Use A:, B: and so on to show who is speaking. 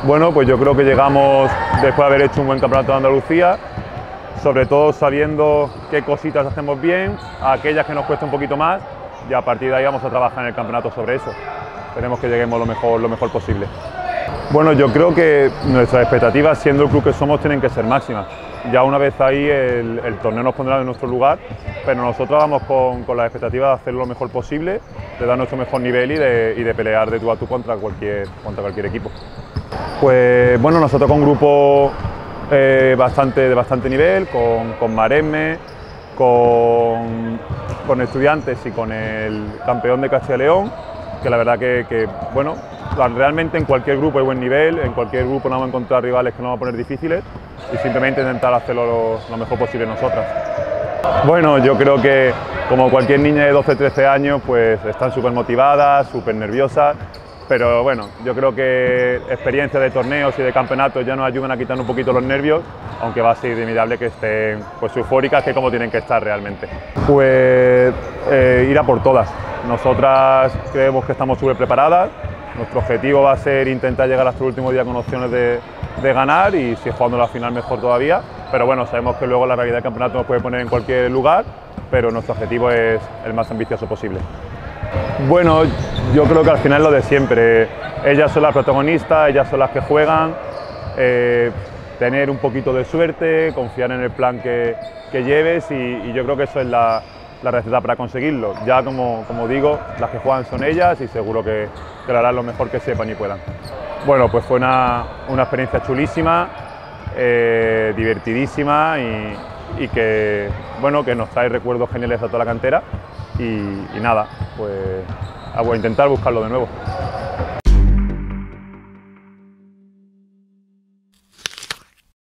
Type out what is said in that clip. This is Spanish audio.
A: Bueno, pues yo creo que llegamos después de haber hecho un buen campeonato de Andalucía, sobre todo sabiendo qué cositas hacemos bien, aquellas que nos cuesta un poquito más, y a partir de ahí vamos a trabajar en el campeonato sobre eso. Esperemos que lleguemos lo mejor posible. Bueno, yo creo que nuestras expectativas, siendo el club que somos, tienen que ser máximas. Ya una vez ahí el torneo nos pondrá en nuestro lugar, pero nosotros vamos con las expectativas de hacer lo mejor posible, de dar nuestro mejor nivel y de pelear de tú a tú contra cualquier equipo. Pues bueno, nosotros con un grupo de bastante nivel, con Maresme, con Estudiantes y con el campeón de Castilla y León, que la verdad que bueno, realmente en cualquier grupo hay buen nivel, en cualquier grupo nos vamos a encontrar rivales que nos van a poner difíciles y simplemente intentar hacerlo lo mejor posible nosotras. Bueno, yo creo que como cualquier niña de 12-13 años, pues están súper motivadas, súper nerviosas, pero bueno, yo creo que experiencia de torneos y de campeonatos ya nos ayudan a quitar un poquito los nervios, aunque va a ser inevitable que estén pues eufóricas, que como tienen que estar realmente. Pues ir a por todas. Nosotras creemos que estamos súper preparadas. Nuestro objetivo va a ser intentar llegar hasta el último día con opciones de ganar y si jugando la final mejor todavía, pero bueno, sabemos que luego la realidad del campeonato nos puede poner en cualquier lugar, pero nuestro objetivo es el más ambicioso posible. Bueno, yo creo que al final lo de siempre, ellas son las protagonistas, ellas son las que juegan, tener un poquito de suerte, confiar en el plan que lleves y yo creo que eso es la receta para conseguirlo. Ya como digo, las que juegan son ellas y seguro que lo harán lo mejor que sepan y puedan. Bueno, pues fue una experiencia chulísima, divertidísima y que, bueno, que nos trae recuerdos geniales a toda la cantera y nada, pues a intentar buscarlo de nuevo.